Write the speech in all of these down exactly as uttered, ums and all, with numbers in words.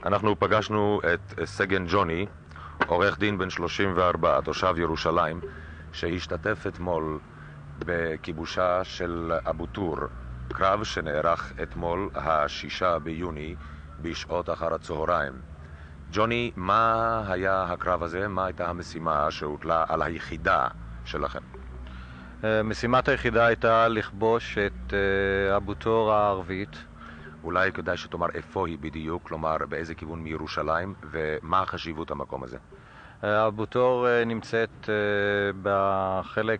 אנחנו פגשנו את סגן ג'וני, עורך דין בן שלושים וארבע, תושב ירושלים, שהשתתף אתמול בכיבושה של אבו טור, קרב שנערך אתמול השישה ביוני בשעות אחר הצהריים. ג'וני, מה היה הקרב הזה? מה הייתה המשימה שהוטלה על היחידה שלכם? משימת היחידה הייתה לכבוש את אבו טור הערבית. אולי כדאי שתאמר איפה היא בדיוק, כלומר באיזה כיוון מירושלים, ומה חשיבות המקום הזה? אבו טור נמצאת בחלק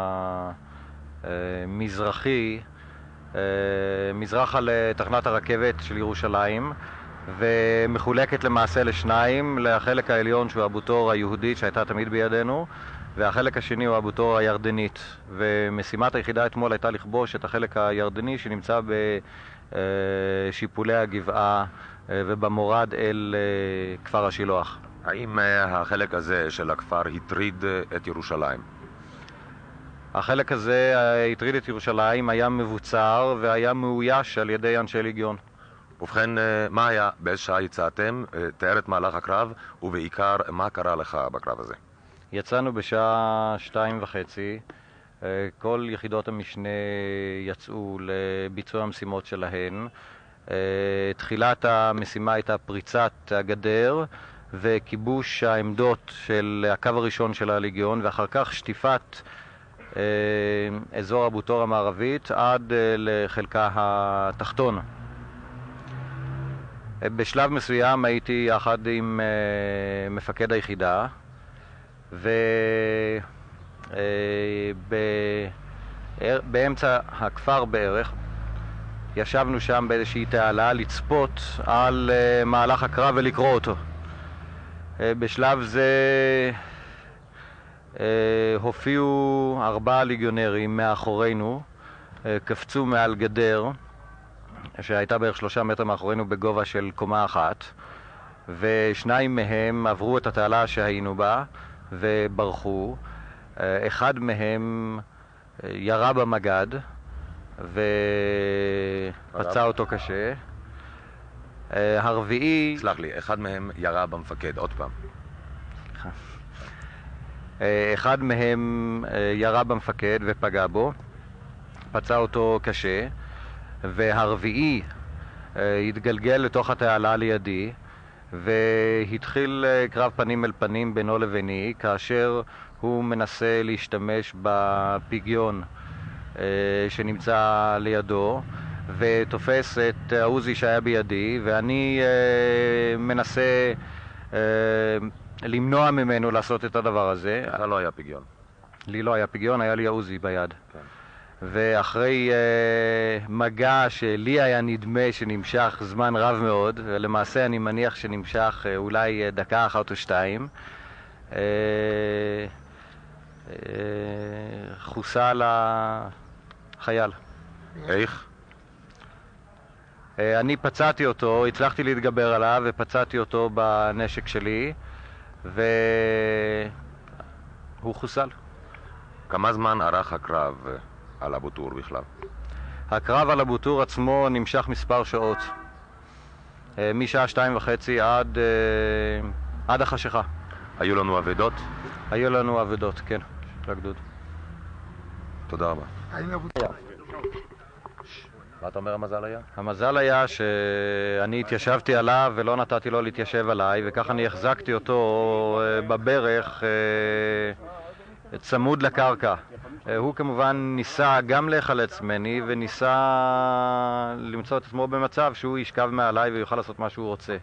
המזרחי, מזרחה לתחנת הרכבת של ירושלים, ומחולקת למעשה לשניים, לחלק העליון שהוא אבו טור היהודית שהייתה תמיד בידינו, והחלק השני הוא אבו טור הירדנית. ומשימת היחידה אתמול הייתה לכבוש את החלק הירדני שנמצא בשיפולי הגבעה ובמורד אל כפר השילוח. האם החלק הזה של הכפר הטריד את ירושלים? החלק הזה הטריד את ירושלים, היה מבוצר והיה מאויש על ידי אנשי ליגיון. ובכן, מה היה? באיזה שעה יצאתם? תאר את מהלך הקרב, ובעיקר מה קרה לך בקרב הזה? יצאנו בשעה שתיים וחצי, כל יחידות המשנה יצאו לביצוע המשימות שלהן. תחילת המשימה הייתה פריצת הגדר וכיבוש העמדות של הקו הראשון של הליגיון, ואחר כך שטיפת אזור אבו טור המערבית עד לחלקה התחתון. בשלב מסוים הייתי יחד עם מפקד היחידה, ובאמצע הכפר בערך ישבנו שם באיזושהי תעלה לצפות על מהלך הקרב ולקרוא אותו. בשלב זה הופיעו ארבעה ליגיונרים מאחורינו, קפצו מעל גדר שהייתה בערך שלושה מטר מאחורינו בגובה של קומה אחת, ושניים מהם עברו את התעלה שהיינו בה וברחו. אחד מהם ירה במגד ופצע אותו קשה. הרביעי... סלח לי, אחד מהם ירה במפקד, עוד פעם. אחד מהם ירה במפקד ופגע בו, פצע אותו קשה, והרביעי התגלגל לתוך התעלה לידי, והתחיל קרב פנים אל פנים בינו לביני, כאשר הוא מנסה להשתמש בפיגיון שנמצא לידו, ותופס את העוזי שהיה בידי, ואני מנסה למנוע ממנו לעשות את הדבר הזה. לך לא היה פיגיון. לי לא היה פיגיון, היה לי העוזי ביד. כן. ואחרי uh, מגע שלי היה נדמה שנמשך זמן רב מאוד, ולמעשה אני מניח שנמשך uh, אולי uh, דקה אחת או שתיים, uh, uh, חוסל החייל. איך? Uh, אני פצעתי אותו, הצלחתי להתגבר עליו ופצעתי אותו בנשק שלי, והוא חוסל. כמה זמן ארך הקרב על אבו טור בכלל? הקרב על אבו טור עצמו נמשך מספר שעות, משעה שתיים וחצי עד, עד החשיכה. היו לנו אבדות? היו לנו אבדות, כן, לגדוד. תודה רבה. מה אתה אומר המזל היה? המזל היה שאני התיישבתי עליו ולא נתתי לו להתיישב עליי, וכך אני החזקתי אותו בברך צמוד לקרקע. הוא כמובן ניסה גם להיחלץ ממני, וניסה למצוא את עצמו במצב שהוא ישכב מעליי ויוכל לעשות מה שהוא רוצה.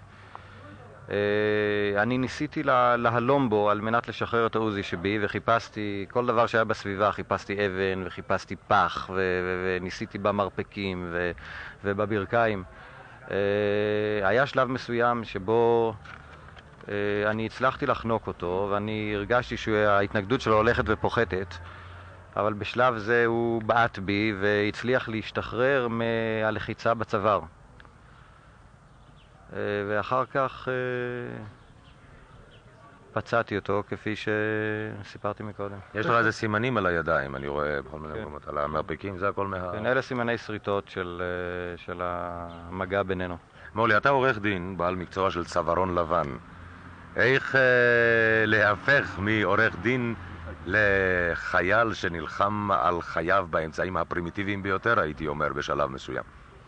אני ניסיתי להלום בו על מנת לשחרר את העוזי שבי, וחיפשתי כל דבר שהיה בסביבה, חיפשתי אבן וחיפשתי פח, וניסיתי במרפקים ובברכיים. היה שלב מסוים שבו אני הצלחתי לחנוק אותו, ואני הרגשתי שההתנגדות שלו הולכת ופוחתת, אבל בשלב זה הוא בעט בי והצליח להשתחרר מהלחיצה בצוואר. ואחר כך פצעתי אותו כפי שסיפרתי מקודם. יש לך איזה סימנים על הידיים, אני רואה בכל מיני מקומות, על המרפקים, זה הכל מה... כן, אלה סימני שריטות של, של המגע בינינו. מולי, אתה עורך דין, בעל מקצוע של צווארון לבן. איך אה, להפך מעורך דין לחייל שנלחם על חייו באמצעים הפרימיטיביים ביותר, הייתי אומר, בשלב מסוים?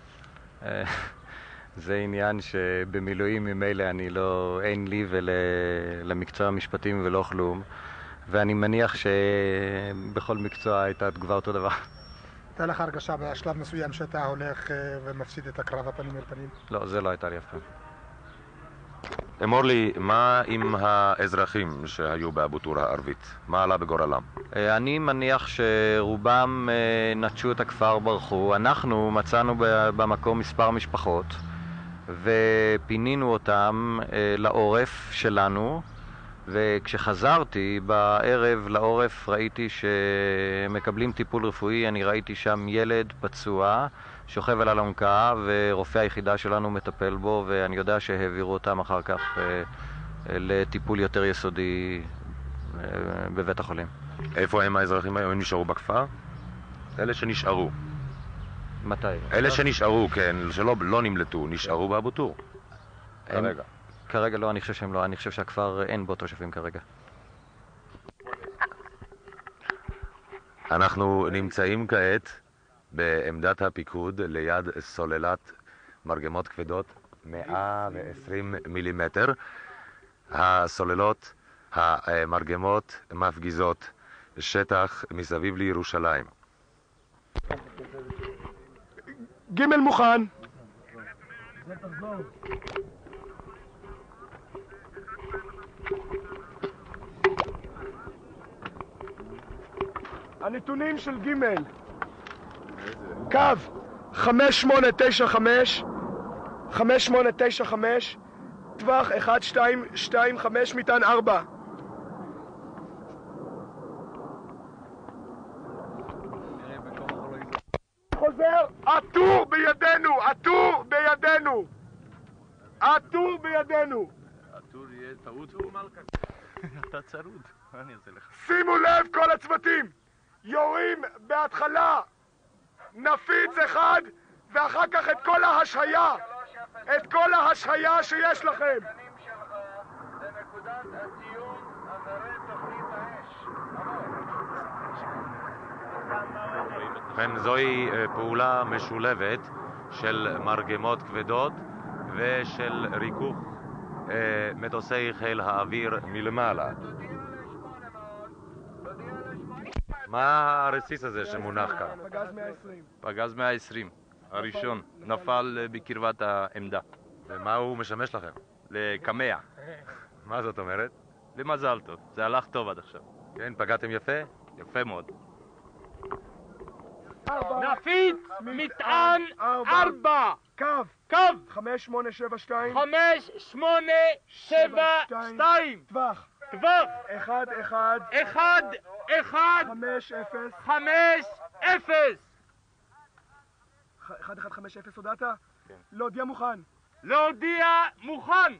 זה עניין שבמילואים ממילא אני לא, אין לי ולמקצוע המשפטים ולא כלום, ואני מניח שבכל מקצוע הייתה תגובה אותו דבר. הייתה לך הרגשה בשלב מסוים שאתה הולך ומפסיד את הקרב הפנים אל פנים? לא, זה לא הייתה לי אף פעם. אמור לי, מה עם האזרחים שהיו באבו טור הערבית? מה עלה בגורלם? אני מניח שרובם נטשו את הכפר, ברחו. אנחנו מצאנו במקום מספר משפחות ופינינו אותם לעורף שלנו, וכשחזרתי בערב לעורף ראיתי שמקבלים טיפול רפואי. אני ראיתי שם ילד פצוע שוכב על אלונקה ורופא היחידה שלנו מטפל בו, ואני יודע שהעבירו אותם אחר כך אה, לטיפול יותר יסודי אה, בבית החולים. איפה הם האזרחים היום? הם נשארו בכפר? אלה שנשארו. מתי? אלה שנשארו, כן, שלא לא נמלטו, נשארו באבו טור. כרגע. כרגע לא, אני חושב שהם לא, אני חושב שהכפר אין בו תושבים כרגע. אנחנו נמצאים כעת בעמדת הפיקוד ליד סוללת מרגמות כבדות מאה ועשרים מילימטר. הסוללות, המרגמות מפגיזות שטח מסביב לירושלים. ג' מוכן. הנתונים של ג' קו חמש שמונה תשע חמש חמש שמונה תשע חמש טווח אחת שתיים שתיים חמש מטען ארבע. חוזר, הטור בידינו, הטור בידינו, הטור בידינו. הטור יהיה טעות מלכה. אתה צרוד, מה אני אעשה לך? שימו לב כל הצוותים, יורים בהתחלה נפיץ אחד ואחר כך את כל ההשהיה, את כל ההשהיה שיש לכם. ובכן, זוהי פעולה משולבת של מרגמות כבדות ושל ריכוך מטוסי חיל האוויר מלמעלה. מה הרסיס הזה שמונח כאן? פגז מאה ועשרים. פגז מאה ועשרים, הראשון, נפל בקרבת העמדה. ומה הוא משמש לכם? לקמע. מה זאת אומרת? למזל טוב, זה הלך טוב עד עכשיו. כן, פגעתם יפה? יפה מאוד. נפיץ מטען ארבע, קו קו חמש שמונה שבע שתיים חמש שמונה שבע שתיים, טווח טווח אחד אחד אחד אחד חמש אפס חמש אפס. אחד אחד חמש אפס הודעת? כן. להודיע מוכן. להודיע מוכן.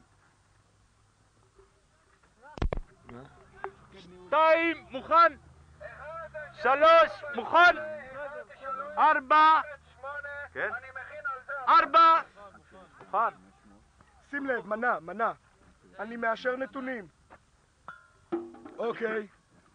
שתיים מוכן. שלוש מוכן. ארבע. כן? ארבע. מוכן. שים לב, מנה, מנה. אני מאשר נתונים. אוקיי.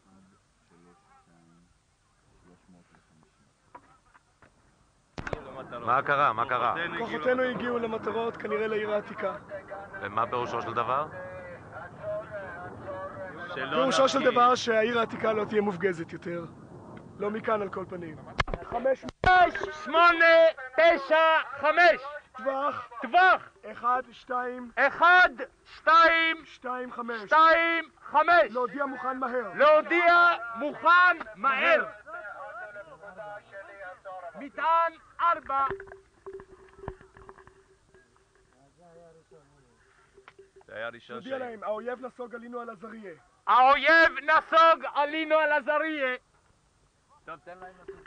מה קרה? מה קרה? כוחותינו הגיעו למטרות, כנראה לעיר העתיקה. ומה פירושו של דבר? פירושו של דבר שהעיר העתיקה לא תהיה מופגזת יותר. לא מכאן על כל פנים. חמש שמונה תשע חמש. טווח טווח אחד שתיים אחד שתיים שתיים חמש. שתיים חמש. להודיע מוכן מהר. להודיע מוכן מהר. מטען ארבע. זה היה ראשון להודיע להם, האויב נסוג עלינו על עזריה. האויב נסוג עלינו על עזריה. טוב, תן להם לעשות.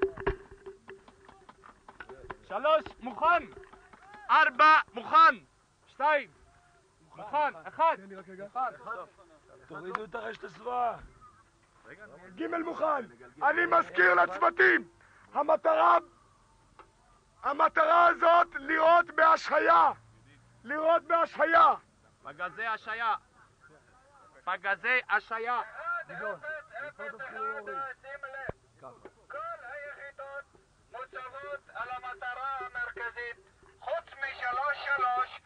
שלוש מוכן. ארבע מוכן. שתיים מוכן. אחד. תן לי רק רגע. אחד. תורידו את הרשת הסבועה. ג' מוכן. אני מזכיר לצוותים, המטרה המטרה הזאת לראות בהשהיה. לראות בהשהיה. פגזי השעיה. פגזי השעיה. כל היחידות מוצבות על המטרה המרכזית, חוץ משלוש שלוש.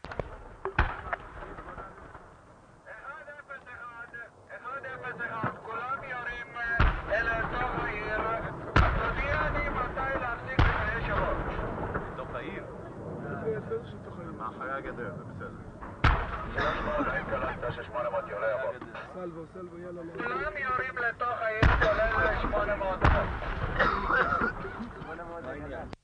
אחד אפס אחד, אחד אפס אחד, כולם יורים אל אזור העיר. תודיע לי מתי להפסיק לפני שלוש. בתוך העיר? מאחורי הגדר, זה בסדר. שלוש מאות, האם קלטת ששמונה מאות יורה הבא? סלבו, סלבו, יאללה. כולם יורים לתוך העיר, כולל שמונה מאות.